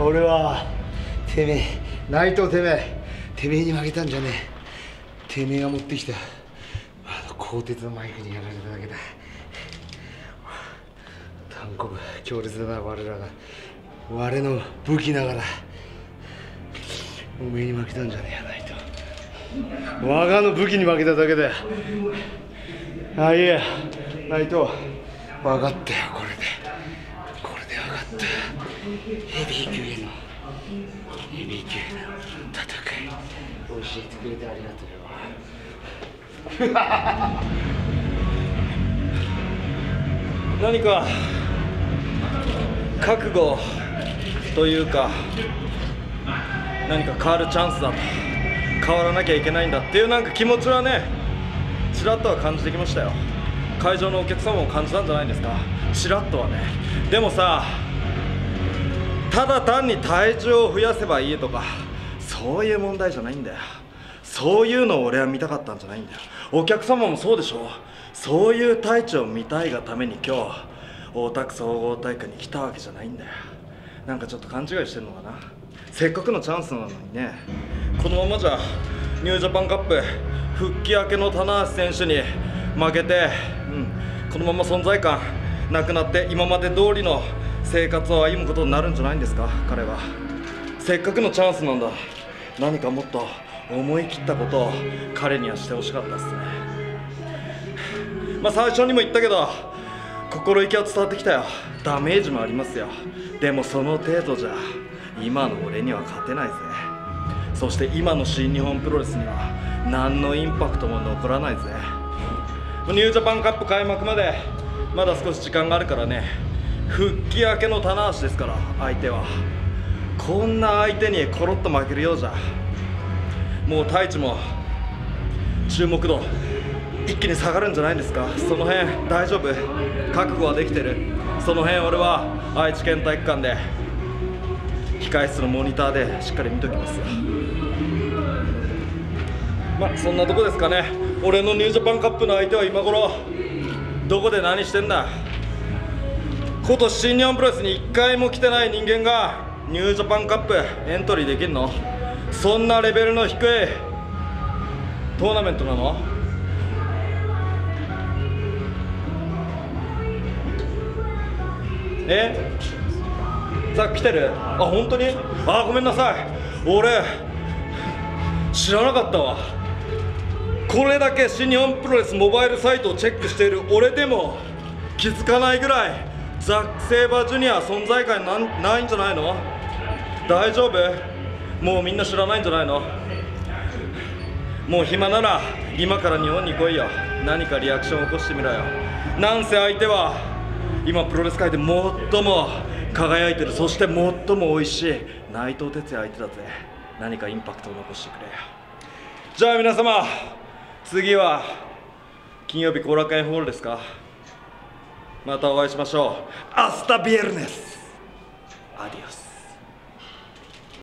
俺はてめえ、内藤てめえに負けたんじゃねえ。てめえが持ってきた鋼鉄のマイクにやられただけだ。単行部強烈だな、我らが。我の武器ながらおめえに負けたんじゃねえやないと。我がの武器に負けただけだよ。あ、いや内藤、分かったよ。これで分かった。ヘビー級への戦い教えてくれてありがとうよ。 何か覚悟というか、何か変わるチャンスだと、変わらなきゃいけないんだっていうなんか気持ちはね、ちらっとは感じてきましたよ。会場のお客様も感じたんじゃないですか、ちらっとはね。でもさ、ただ単に体重を増やせばいいとかそういう問題じゃないんだよ。そういうのを俺は見たかったんじゃないんだよ。お客様もそうでしょ。そういう大地を見たいがために今日大田区総合体育館に来たわけじゃないんだよ。なんかちょっと勘違いしてるのかな。せっかくのチャンスなのにね。このままじゃニュージャパンカップ復帰明けの棚橋選手に負けて、このまま存在感なくなって今まで通りの生活を歩むことになるんじゃないんですか。彼はせっかくのチャンスなんだ。何かもっと思い切ったことを彼にはしてほしかったですね。最初にも言ったけど心意気は伝わってきたよ。ダメージもありますよ。でもその程度じゃ今の俺には勝てないぜ。そして今の新日本プロレスには何のインパクトも残らないぜ。ニュージャパンカップ開幕までまだ少し時間があるからね。復帰明けの棚橋ですから、相手はこんな相手にコロッと負けるようじゃもう太一も注目度一気に下がるんじゃないですか。その辺大丈夫、覚悟はできてる。その辺俺は愛知県体育館で控室のモニターでしっかり見ときますよ。そんなとこですかね。俺のニュージャパンカップの相手は今頃どこで何してんだ。今年新日本プロレスに1回も来てない人間がニュージャパンカップエントリーできるの？そんなレベルの低いトーナメントなの？さあ来てる？本当に？ごめんなさい、俺知らなかったわ。これだけ新日本プロレスモバイルサイトをチェックしている俺でも気づかないぐらいザック・セイバージュニア存在感ないんじゃないの？大丈夫？もうみんな知らないんじゃないの？もう暇なら今から日本に来いよ。何かリアクションを起こしてみろよ。なんせ相手は今プロレス界で最も輝いてる、そして最も美味しい内藤哲也相手だぜ。何かインパクトを残してくれよ。じゃあ皆様、次は金曜日後楽園ホールですか。またお会いしましょう。アスタビエルネス。アディオス。